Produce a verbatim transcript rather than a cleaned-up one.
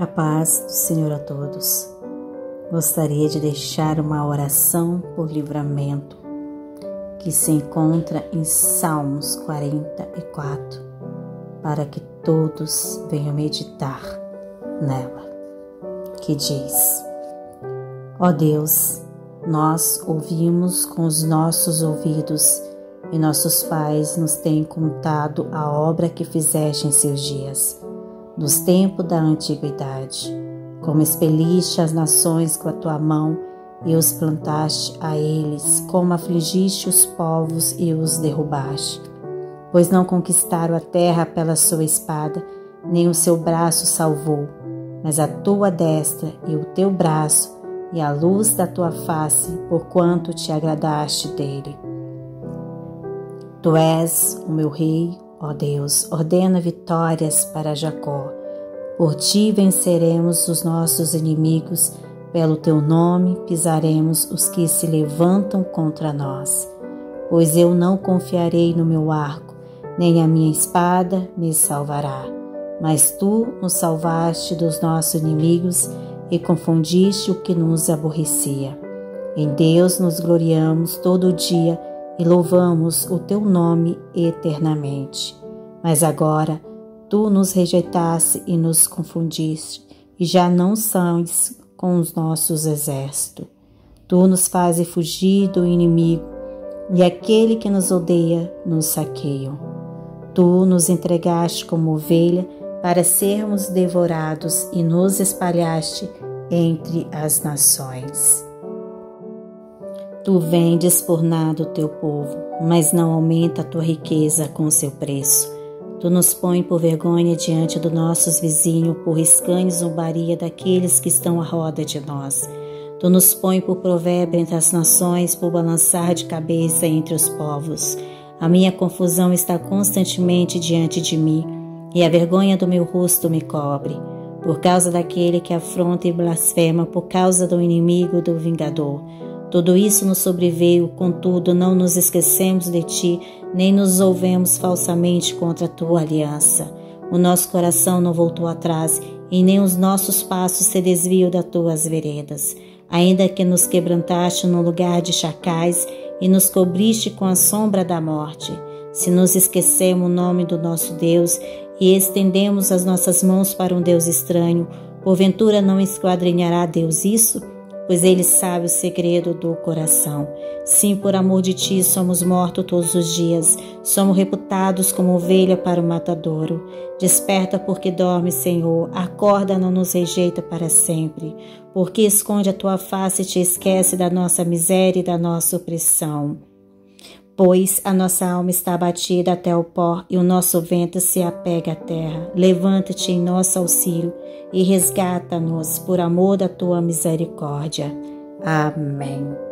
A paz do Senhor a todos. Gostaria de deixar uma oração por livramento que se encontra em Salmos quarenta e quatro, para que todos venham meditar nela, que diz: Ó Deus, nós ouvimos com os nossos ouvidos e nossos pais nos têm contado a obra que fizeste em seus dias, nos tempos da antiguidade, como expeliste as nações com a tua mão e os plantaste a eles, como afligiste os povos e os derrubaste. Pois não conquistaram a terra pela sua espada, nem o seu braço salvou, mas a tua destra e o teu braço e a luz da tua face, porquanto te agradaste dele. Tu és o meu rei, ó Deus, ordena vitórias para Jacó. Por ti venceremos os nossos inimigos, pelo teu nome pisaremos os que se levantam contra nós. Pois eu não confiarei no meu arco, nem a minha espada me salvará. Mas tu nos salvaste dos nossos inimigos e confundiste o que nos aborrecia. Em Deus nos gloriamos todo dia e louvamos o teu nome eternamente. Mas agora tu nos rejeitaste e nos confundiste, e já não sães com os nossos exércitos. Tu nos fazes fugir do inimigo, e aquele que nos odeia nos saqueia. Tu nos entregaste como ovelha para sermos devorados e nos espalhaste entre as nações. Tu vendes por nada o teu povo, mas não aumenta a tua riqueza com o seu preço. Tu nos põe por vergonha diante dos nossos vizinhos, por escânio e zombaria daqueles que estão à roda de nós. Tu nos põe por provérbio entre as nações, por balançar de cabeça entre os povos. A minha confusão está constantemente diante de mim, e a vergonha do meu rosto me cobre, por causa daquele que afronta e blasfema, por causa do inimigo do vingador. Tudo isso nos sobreveio, contudo não nos esquecemos de ti, nem nos ouvemos falsamente contra a tua aliança. O nosso coração não voltou atrás, e nem os nossos passos se desviam das tuas veredas. Ainda que nos quebrantaste no lugar de chacais e nos cobriste com a sombra da morte. Se nos esquecemos o nome do nosso Deus e estendemos as nossas mãos para um Deus estranho, porventura não esquadrinhará Deus isso? Pois ele sabe o segredo do coração. Sim, por amor de ti somos mortos todos os dias, somos reputados como ovelha para o matadouro. Desperta porque dorme, Senhor, acorda, não nos rejeita para sempre, porque esconde a tua face e te esquece da nossa miséria e da nossa opressão. Pois a nossa alma está abatida até o pó e o nosso ventre se apega à terra. Levanta-te em nosso auxílio e resgata-nos por amor da tua misericórdia. Amém.